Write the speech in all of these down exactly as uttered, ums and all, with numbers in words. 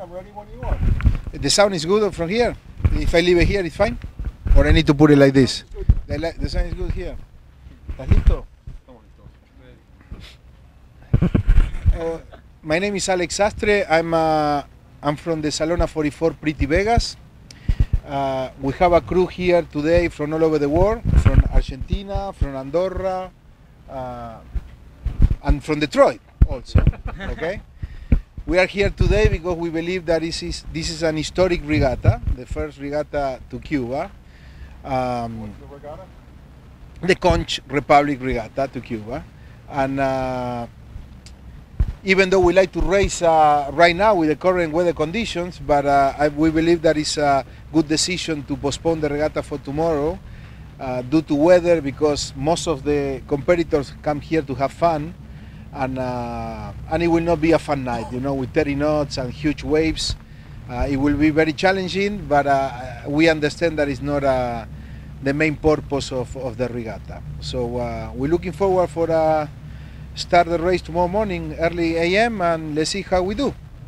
I'm ready when you are. The sound is good from here? If I leave it here, it's fine? Or I need to put it like this? The, li- the sound is good here. ¿Estás listo? Uh, my name is Alex Sastre. I'm, uh, I'm from the Salona forty-four Pretty Vegas. Uh, we have a crew here today from all over the world, from Argentina, from Andorra, uh, and from Detroit also. Okay, we are here today because we believe that this is this is an historic regatta, the first regatta to Cuba. Um, What's the regatta? the Conch Republic Regatta to Cuba, and uh, even though we like to race uh, right now with the current weather conditions, but uh, I, we believe that it's a good decision to postpone the regatta for tomorrow uh, due to weather, because most of the competitors come here to have fun, and uh, and it will not be a fun night, you know, with thirty knots and huge waves. Uh, it will be very challenging, but uh, we understand that it's not uh, the main purpose of, of the regatta. So uh, we're looking forward for uh, start the race tomorrow morning, early A M, and let's see how we do.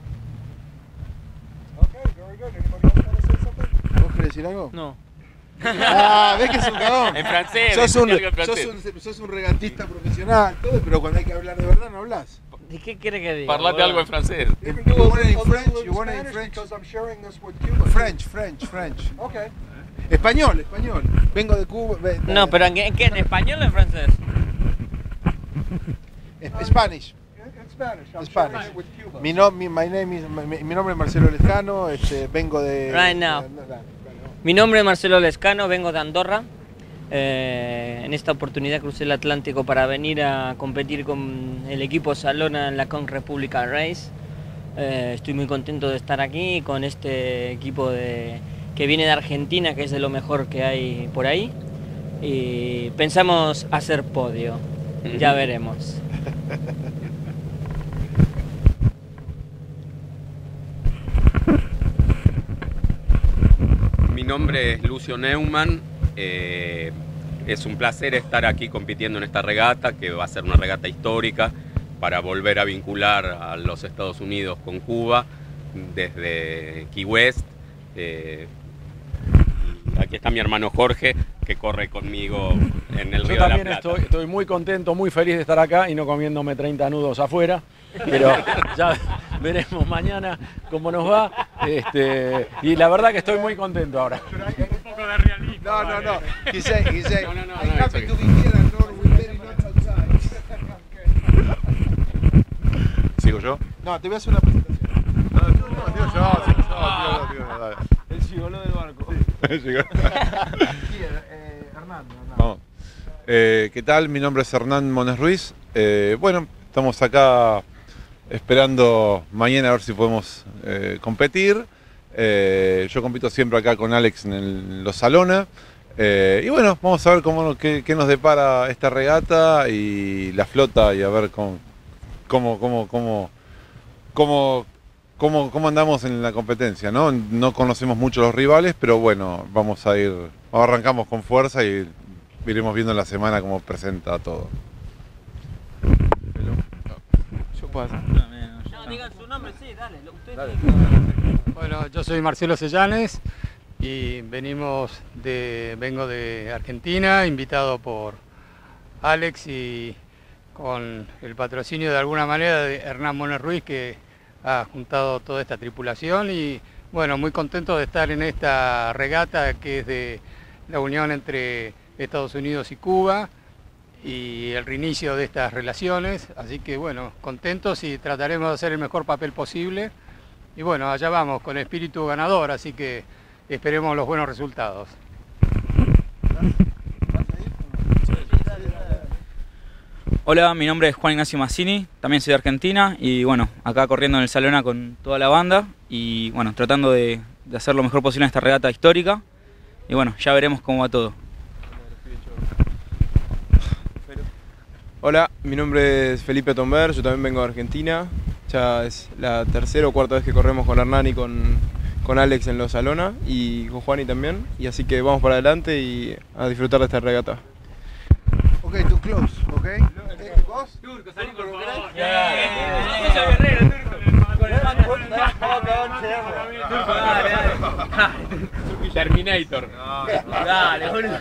Okay, very good. Anybody else want to say something? ¿Vos querés decir algo? No. Ah, ves que es un cagón. En francés. Sos un, algo en sos, francés. un, sos un regatista profesional, todo, pero cuando hay que hablar de verdad no hablas. ¿Y qué quiere que diga? Parlate boludo? algo en francés. You can You do a want it in little- a French? little You want it in Spanish French? because I'm sharing this with Cuba. French, French, French. Okay. Español, español. Vengo de Cuba. ve- No, pero ¿en qué? ¿En, qué? ¿En español o en francés? es- Spanish. In, in Spanish. I'm Spanish. sharing it with Cuba. Mi, no, mi, my name is, mi, mi nombre es Marcelo Lescano, este, vengo de... Right now. de- de- de- Mi nombre es Marcelo Lescano, vengo de Andorra. Eh, en esta oportunidad crucé el Atlántico para venir a competir con el equipo Salona en la Conch Republican Race. Eh, estoy muy contento de estar aquí con este equipo de, que viene de Argentina, que es de lo mejor que hay por ahí. Y pensamos hacer podio, ya veremos. Mi nombre es Lucio Neumann. Eh, es un placer estar aquí compitiendo en esta regata, que va a ser una regata histórica para volver a vincular a los Estados Unidos con Cuba desde Key West. Eh, y aquí está mi hermano Jorge, que corre conmigo en el Yo Río de la también Plata. estoy, estoy muy contento, muy feliz de estar acá y no comiéndome treinta nudos afuera, pero ya veremos mañana cómo nos va. Este, y la verdad que estoy muy contento ahora. No, no, no. He said, he said, No, no, no, I'm no, happy it's to be here and not with very much outside. ¿Sigo yo? No, te voy a hacer una presentación. No, no, digo yo, digo yo, digo, digo yo, dale. El gigoló del barco. Sigo. Here, eh, Hernando, Hernando. Vamos. Eh, ¿Qué tal? Mi nombre es Hernán Mones Ruiz. Eh, bueno, estamos acá esperando mañana a ver si podemos eh, competir. Eh, yo compito siempre acá con Alex en el- los Salona. Eh, y bueno, vamos a ver cómo, qué, qué nos depara esta regata y la flota, y a ver cómo, cómo, cómo, cómo, cómo, cómo, cómo andamos en la competencia, ¿no? No conocemos mucho los rivales, pero bueno, vamos a ir, arrancamos con fuerza y iremos viendo en la semana cómo presenta todo. Yo puedo hacer. No, digan su nombre, sí, dale. Ustedes Dale. Bueno, yo soy Marcelo Sellanes y venimos de, vengo de Argentina, invitado por Alex y con el patrocinio de alguna manera de Hernán Mones Ruiz, que ha juntado toda esta tripulación, y bueno, muy contento de estar en esta regata que es de la unión entre Estados Unidos y Cuba y el reinicio de estas relaciones, así que bueno, contentos y trataremos de hacer el mejor papel posible. Y bueno, allá vamos con espíritu ganador, así que esperemos los buenos resultados. Hola, mi nombre es Juan Ignacio Massini, también soy de Argentina y bueno, acá corriendo en el Salona con toda la banda y bueno, tratando de, de hacer lo mejor posible en esta regata histórica y bueno, ya veremos cómo va todo. Hola, mi nombre es Felipe Tomber, yo también vengo de Argentina. Ya es la tercera o cuarta vez que corremos con Hernán y con, con Alex en los Salona y con Juani también. Y así que vamos para adelante y a disfrutar de esta regata. Ok, too close, ok. Eh, ¿Vos? Turco, salí por favor. Yeah. Yeah. Yeah. Yeah. Yeah. Yeah. Yeah. Yeah. Yeah. Yeah. Terminator. Dale, boludo.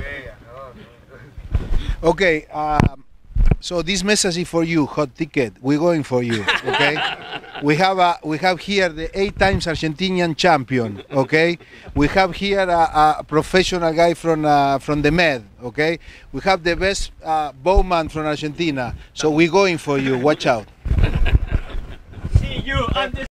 Okay, um, so this message is for you, Hot Ticket. We're going for you, okay? we have a, we have here the eight times Argentinian champion, okay? We have here a, a professional guy from uh, from the Med, okay? We have the best uh, bowman from Argentina. So we're going for you. Watch out. See you on the